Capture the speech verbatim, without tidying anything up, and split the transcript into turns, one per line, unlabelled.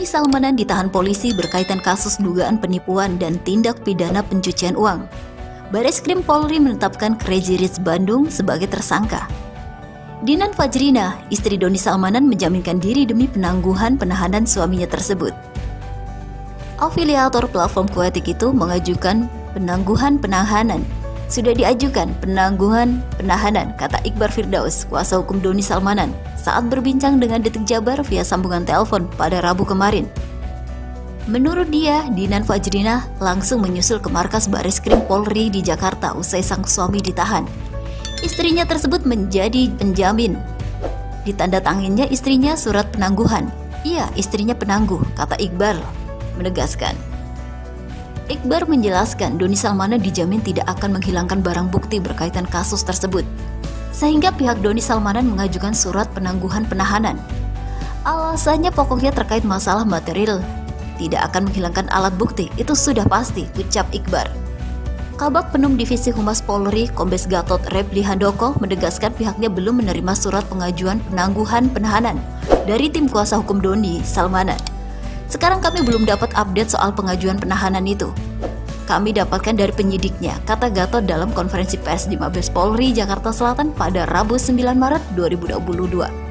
Doni Salmanan ditahan polisi berkaitan kasus dugaan penipuan dan tindak pidana pencucian uang. Bareskrim Polri menetapkan Crazy Rich Bandung sebagai tersangka. Dinan Fajrina, istri Doni Salmanan, menjaminkan diri demi penangguhan penahanan suaminya tersebut. Afiliator platform Kuetik itu mengajukan penangguhan penahanan. Sudah diajukan penangguhan penahanan, kata Iqbar Firdaus, kuasa hukum Doni Salmanan, saat berbincang dengan Detik Jabar via sambungan telepon pada Rabu kemarin. Menurut dia, Dinan Fajrina langsung menyusul ke markas Bareskrim Polri di Jakarta usai sang suami ditahan. Istrinya tersebut menjadi penjamin. Ditandatangannya istrinya surat penangguhan. Iya, istrinya penangguh, kata Iqbar menegaskan. Iqbar menjelaskan Doni Salmanan dijamin tidak akan menghilangkan barang bukti berkaitan kasus tersebut, sehingga pihak Doni Salmanan mengajukan surat penangguhan penahanan. Alasannya pokoknya terkait masalah material, tidak akan menghilangkan alat bukti, itu sudah pasti, ucap Iqbar. Kabag Penum Divisi Humas Polri, Kombes Gatot Repli Handoko, menegaskan pihaknya belum menerima surat pengajuan penangguhan penahanan dari tim kuasa hukum Doni Salmanan. Sekarang kami belum dapat update soal pengajuan penahanan itu. Kami dapatkan dari penyidiknya, kata Gatot dalam konferensi pers di Mabes Polri Jakarta Selatan pada Rabu sembilan Maret dua ribu dua puluh dua.